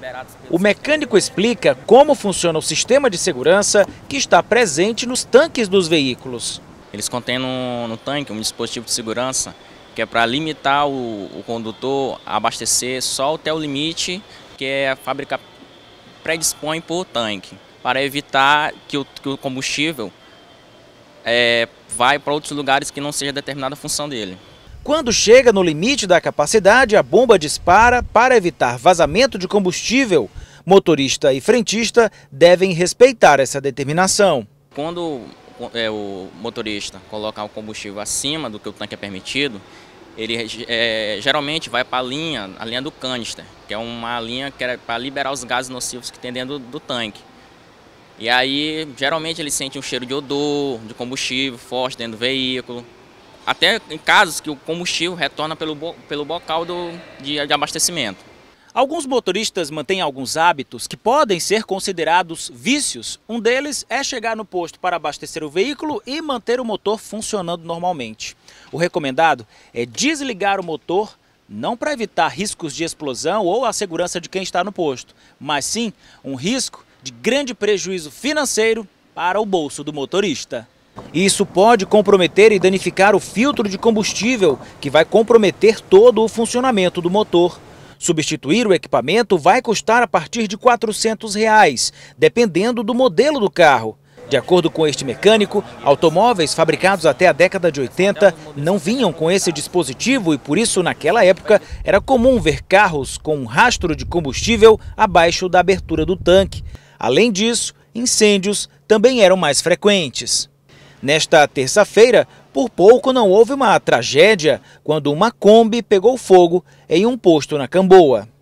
O mecânico explica como funciona o sistema de segurança que está presente nos tanques dos veículos. Eles contêm no tanque um dispositivo de segurança que é para limitar o condutor a abastecer só até o limite que a fábrica predispõe por tanque, para evitar que o combustível vai para outros lugares que não seja determinada a função dele. Quando chega no limite da capacidade, a bomba dispara para evitar vazamento de combustível. Motorista e frentista devem respeitar essa determinação. Quando o motorista colocar o combustível acima do que o tanque é permitido, ele geralmente vai para a linha do canister, que é uma linha que é para liberar os gases nocivos que tem dentro do tanque. E aí, geralmente, ele sente um cheiro de odor, de combustível forte dentro do veículo. Até em casos que o combustível retorna pelo bocal de abastecimento. Alguns motoristas mantêm alguns hábitos que podem ser considerados vícios. Um deles é chegar no posto para abastecer o veículo e manter o motor funcionando normalmente. O recomendado é desligar o motor, não para evitar riscos de explosão ou a segurança de quem está no posto, mas sim um risco de grande prejuízo financeiro para o bolso do motorista. Isso pode comprometer e danificar o filtro de combustível, que vai comprometer todo o funcionamento do motor. Substituir o equipamento vai custar a partir de R$ 400, dependendo do modelo do carro. De acordo com este mecânico, automóveis fabricados até a década de 80 não vinham com esse dispositivo e por isso naquela época era comum ver carros com um rastro de combustível abaixo da abertura do tanque. Além disso, incêndios também eram mais frequentes. Nesta terça-feira, por pouco não houve uma tragédia quando uma Kombi pegou fogo em um posto na Camboa.